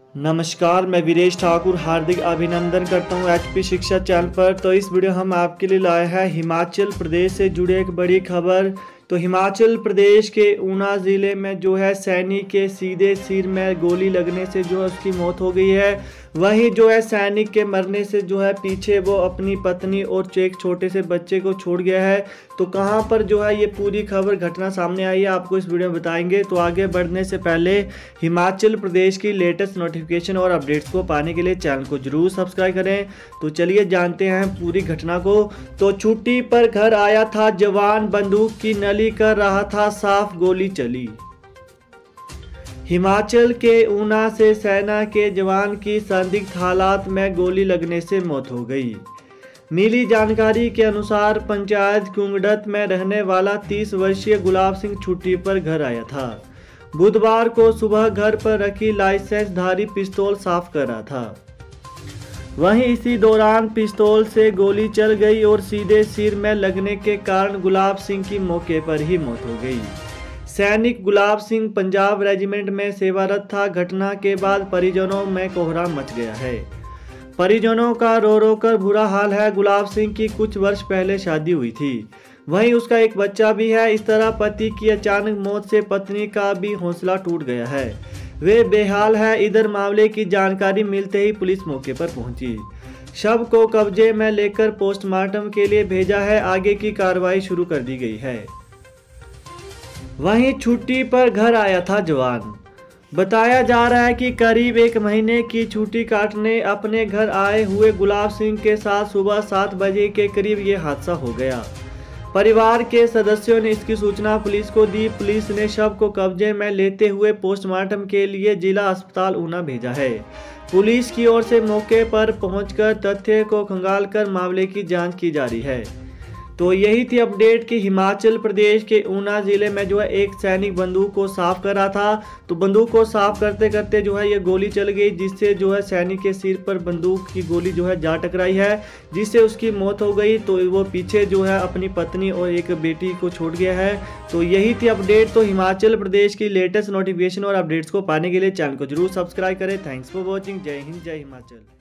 नमस्कार, मैं वीरेश ठाकुर हार्दिक अभिनंदन करता हूं एचपी शिक्षा चैनल पर। तो इस वीडियो हम आपके लिए लाए हैं हिमाचल प्रदेश से जुड़े एक बड़ी खबर। तो हिमाचल प्रदेश के ऊना ज़िले में जो है सैनिक के सीधे सिर में गोली लगने से जो है उसकी मौत हो गई है। वहीं जो है सैनिक के मरने से जो है पीछे वो अपनी पत्नी और एक छोटे से बच्चे को छोड़ गया है। तो कहां पर जो है ये पूरी खबर घटना सामने आई है आपको इस वीडियो में बताएंगे। तो आगे बढ़ने से पहले हिमाचल प्रदेश की लेटेस्ट नोटिफिकेशन और अपडेट्स को पाने के लिए चैनल को जरूर सब्सक्राइब करें। तो चलिए जानते हैं पूरी घटना को। तो छुट्टी पर घर आया था जवान, बंदूक की नली कर रहा था साफ, गोली चली। हिमाचल के ऊना से सेना के जवान की संदिग्ध हालात में गोली लगने से मौत हो गई। मिली जानकारी के अनुसार पंचायत कुंगड़त में रहने वाला 30 वर्षीय गुलाब सिंह छुट्टी पर घर आया था। बुधवार को सुबह घर पर रखी लाइसेंसधारी पिस्तौल साफ कर रहा था। वहीं इसी दौरान पिस्तौल से गोली चल गई और सीधे सिर में लगने के कारण गुलाब सिंह की मौके पर ही मौत हो गई। सैनिक गुलाब सिंह पंजाब रेजिमेंट में सेवारत था। घटना के बाद परिजनों में कोहराम मच गया है। परिजनों का रो रो कर बुरा हाल है। गुलाब सिंह की कुछ वर्ष पहले शादी हुई थी, वहीं उसका एक बच्चा भी है। इस तरह पति की अचानक मौत से पत्नी का भी हौसला टूट गया है, वे बेहाल है। इधर मामले की जानकारी मिलते ही पुलिस मौके पर पहुंची। शव को कब्जे में लेकर पोस्टमार्टम के लिए भेजा है। आगे की कार्रवाई शुरू कर दी गई है। वहीं छुट्टी पर घर आया था जवान। बताया जा रहा है कि करीब 1 महीने की छुट्टी काटने अपने घर आए हुए गुलाब सिंह के साथ सुबह 7 बजे के करीब ये हादसा हो गया। परिवार के सदस्यों ने इसकी सूचना पुलिस को दी। पुलिस ने शव को कब्जे में लेते हुए पोस्टमार्टम के लिए जिला अस्पताल ऊना भेजा है। पुलिस की ओर से मौके पर पहुंचकर तथ्य को खंगालकर मामले की जांच की जा रही है। तो यही थी अपडेट कि हिमाचल प्रदेश के ऊना ज़िले में जो है एक सैनिक बंदूक को साफ कर रहा था। तो बंदूक को साफ करते करते जो है ये गोली चल गई, जिससे जो है सैनिक के सिर पर बंदूक की गोली जो है जा टकराई है, जिससे उसकी मौत हो गई। तो वो पीछे जो है अपनी पत्नी और एक बेटी को छोड़ गया है। तो यही थी अपडेट। तो हिमाचल प्रदेश की लेटेस्ट नोटिफिकेशन और अपडेट्स को पाने के लिए चैनल को जरूर सब्सक्राइब करें। Thanks for watching. जय हिंद, जय हिमाचल।